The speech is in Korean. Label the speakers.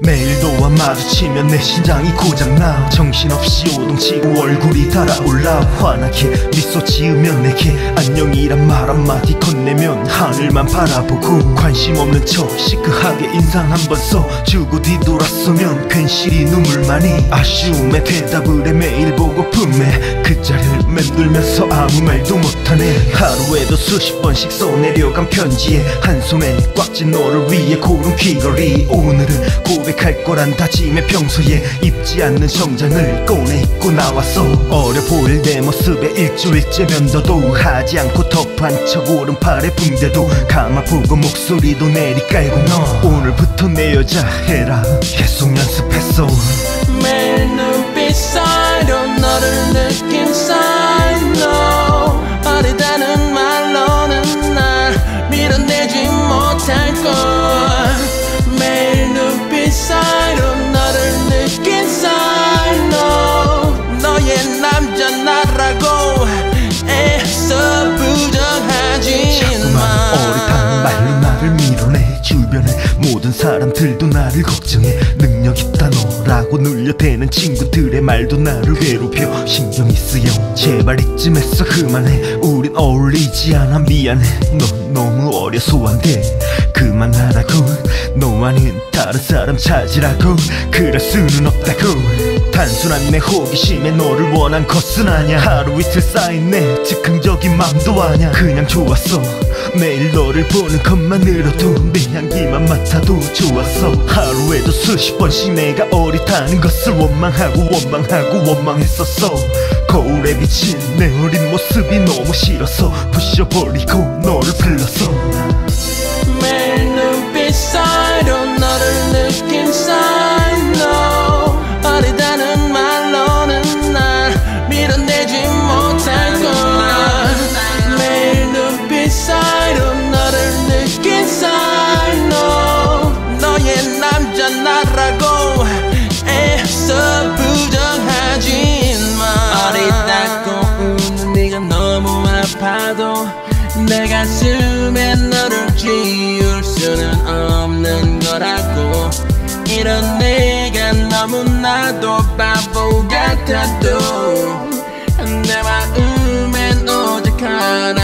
Speaker 1: 매일 너와 마주치면 내 심장이 고장나. 정신없이 요동치고 얼굴이 달아올라. 환하게 미소 지으면 내게 안녕이란 말 한마디 건네면 하늘만 바라보고 관심 없는 척 시크하게 인상 한번 써주고 뒤돌아서면 괜시리 눈물만이. 아쉬움에 대답을 해 매일 보고품에 그 자리를 맴돌면서 아무 말도 못하네. 하루에도 수십 번씩 써내려간 편지에 한 손에 꽉 쥔 너를 위해 고른 귀걸이. 오늘은 고백할 거란 다짐에 평소에 입지 않는 정장을 꺼내 입고 나왔어. 어려 보일 내 모습에 일주일째 면도도 하지 않고 덮한 척 오른팔에 붕대도 감아보고 목소리도 내리깔고 너 오늘부터 내 여자 해라 계속 연습했어.
Speaker 2: 매일 눈빛 사이로 너를 느낀 사이로 어리다는 말로는 날 밀어내지 못할 걸. 매일 눈빛 사이로 너를 느낀 사이로 너의 남자 나라고 애써 부정하지 마.
Speaker 1: 어리다는 말로 나를 밀어내. 주변의 모든 사람들도 나를 걱정해. 능력 있다 너라고 눌려대는 친구들의 말도 나를 괴롭혀. 신경이 쓰여 제발 이쯤에서 그만해. 우린 어울리지 않아 미안해. 넌 너무 어려 소환돼. 그만하라고. 너와는 다른 사람 찾으라고. 그럴 수는 없다고. 단순한 내 호기심에 너를 원한 것은 아냐. 하루 이틀 쌓인 내 즉흥적인 맘도 아냐. 그냥 좋았어. 매일 너를 보는 것만으로도 내 향기만 맡아도 좋았어. 하루에도 수십 번씩 내가 어리다는 것을 원망하고 원망했었어. 거울에 비친 내 어린 모습이 너무 싫어서 부셔버리고 너를 불렀어.
Speaker 2: 매일 눈빛 사이로 너를 느낀 사이로 어리다는 말로는 날 밀어내지 못할 걸. 매일 눈빛 사이로 너를 느낀 사이로 너의 남자 나라고 애써 부정하지 마. 어리다고 우는 네가 너무 아파도 내 가슴에 너를 지울 수는 없는 거라고. 이런 내가 너무나도 바보 같아도 내 마음엔 오직 하나